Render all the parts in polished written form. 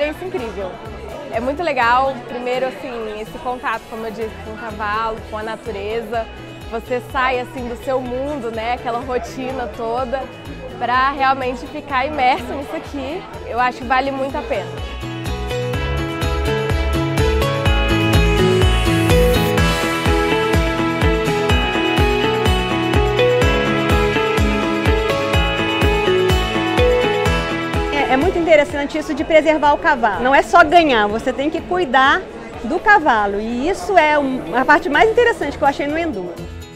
experiência incrível. É muito legal, primeiro assim, esse contato, como eu disse, com o cavalo, com a natureza. Você sai assim do seu mundo, né, aquela rotina toda, para realmente ficar imerso nisso aqui. Eu acho que vale muito a pena. É muito interessante isso de preservar o cavalo. Não é só ganhar, você tem que cuidar do cavalo. E isso é a parte mais interessante que eu achei no Enduro.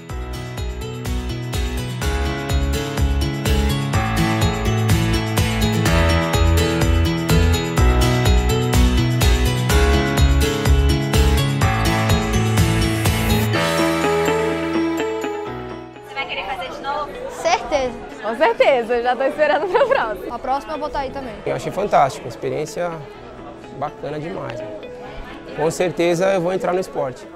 Você vai querer fazer de novo? Certeza. Com certeza, eu já estou esperando para a próxima. A próxima eu vou estar aí também. Eu achei fantástico, uma experiência bacana demais. Com certeza eu vou entrar no esporte.